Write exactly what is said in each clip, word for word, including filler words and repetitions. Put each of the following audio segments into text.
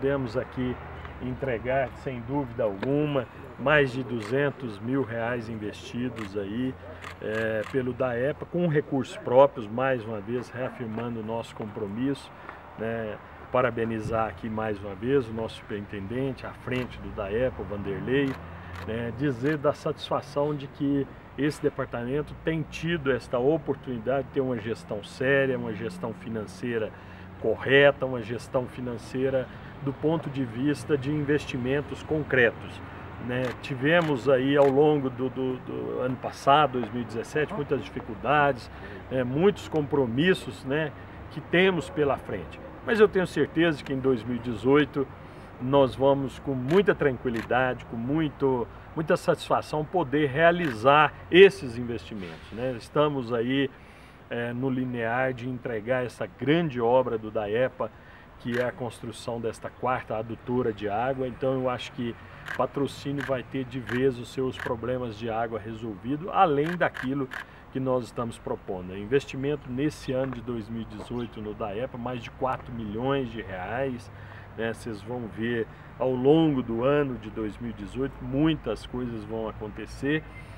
pudemos aqui entregar, sem dúvida alguma, mais de duzentos mil reais investidos aí é, pelo DAEPA, com recursos próprios, mais uma vez reafirmando o nosso compromisso, né? Parabenizar aqui mais uma vez o nosso superintendente, à frente do DAEPA, o Vanderlei, né? Dizer da satisfação de que esse departamento tem tido esta oportunidade de ter uma gestão séria, uma gestão financeira correta, uma gestão financeira do ponto de vista de investimentos concretos, né? Tivemos aí ao longo do, do, do ano passado, dois mil e dezessete, muitas dificuldades, né? Muitos compromissos, né, que temos pela frente. Mas eu tenho certeza que em dois mil e dezoito nós vamos com muita tranquilidade, com muito, muita satisfação poder realizar esses investimentos, né? Estamos aí é, no linear de entregar essa grande obra do DAEPA, que é a construção desta quarta adutora de água. Então eu acho que Patrocínio vai ter de vez os seus problemas de água resolvidos, além daquilo que nós estamos propondo. Investimento nesse ano de dois mil e dezoito no DAEPA, mais de quatro milhões de reais, né? Vocês vão ver ao longo do ano de dois mil e dezoito, muitas coisas vão acontecer.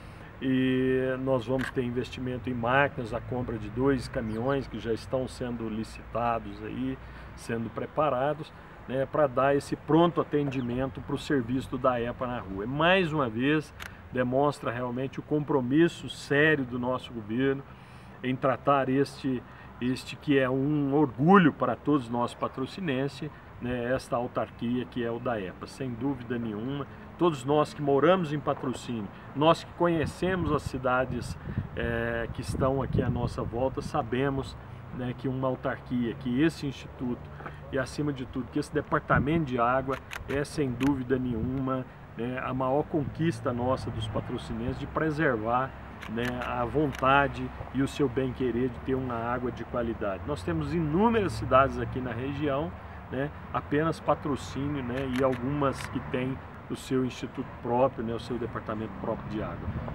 E nós vamos ter investimento em máquinas, a compra de dois caminhões que já estão sendo licitados aí, sendo preparados, né, para dar esse pronto atendimento para o serviço do DAEPA na rua. E mais uma vez demonstra realmente o compromisso sério do nosso governo em tratar este, este que é um orgulho para todos nós patrocinenses, né, esta autarquia que é o DAEPA, sem dúvida nenhuma. Todos nós que moramos em Patrocínio, nós que conhecemos as cidades é, que estão aqui à nossa volta, sabemos, né, que uma autarquia, que esse instituto e acima de tudo, que esse departamento de água é sem dúvida nenhuma, né, a maior conquista nossa dos patrocinenses de preservar, né, a vontade e o seu bem-querer de ter uma água de qualidade. Nós temos inúmeras cidades aqui na região, né, apenas Patrocínio, né, e algumas que têm o seu instituto próprio, né, o seu departamento próprio de água.